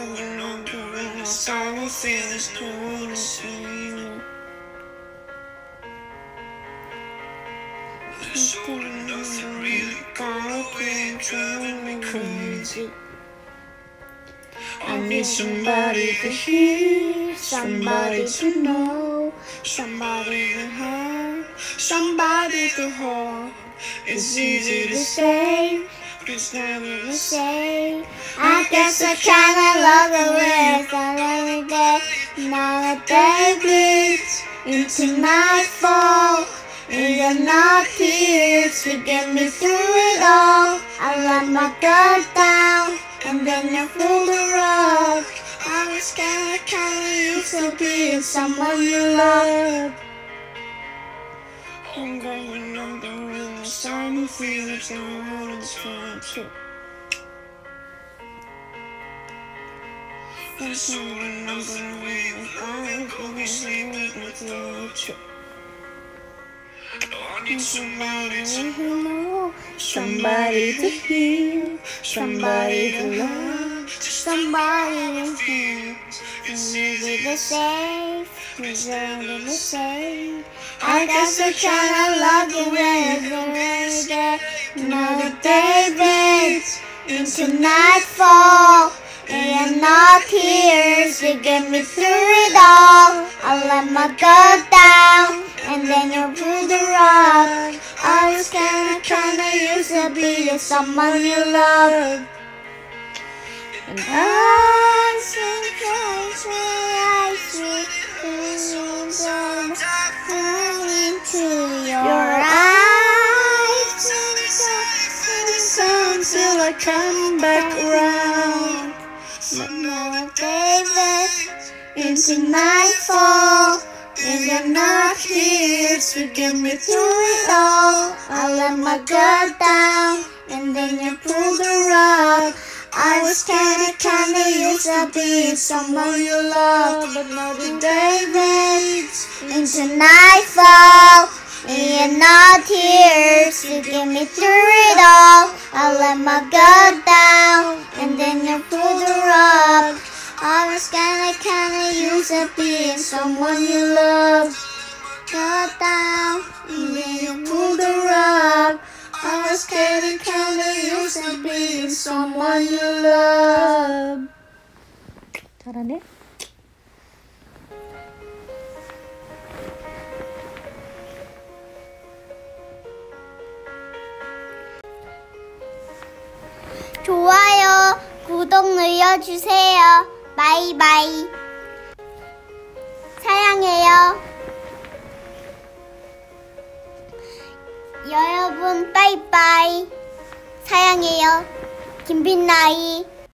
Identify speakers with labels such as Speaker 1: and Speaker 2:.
Speaker 1: going on the room. Sorry, feelings doing the same. This all and nothing really gonna quit, driving me crazy. I need somebody to hear, somebody to know, somebody to have, somebody to hold. It's easy to say, but it's never to say. I guess I kinda love the way that every day. Now the day bleeds into nightfall. And you're not here to get me through it all. I let my guard down, and then you pulled the rug. I was kinda used to be someone you love. I'm going on the room, some feelings I wanna turn to. I'm so remembering I'm gonna be sleeping with you. I need somebody to know, somebody to hear, somebody to love, somebody to feel. It's easy to say, it's easy to say. I guess I kinda love the way every day. Now the day fades into nightfall, and you're not here to get me through it all. I let my guard down, and then you pulled the rug. I was kinda used to be someone you love. And I think I see things into your eyes. Until I come back around. Another day fades into nightfall, and you're not here to get me through it all. I let my guard down, and then you pulled the rug. I was kinda used to be someone you love, but now the day fades into nightfall, and you're not here to get me through it all. I let my guard down, and then you pulled the rug. I was kinda used to be someone you love. Guard down, and then you pulled the rug. I was kinda used to be someone you love. 잘하네.
Speaker 2: 좋아요, 구독 눌러주세요. 바이바이. 사랑해요. 여러분, 빠이빠이. 사랑해요. 김빛나이.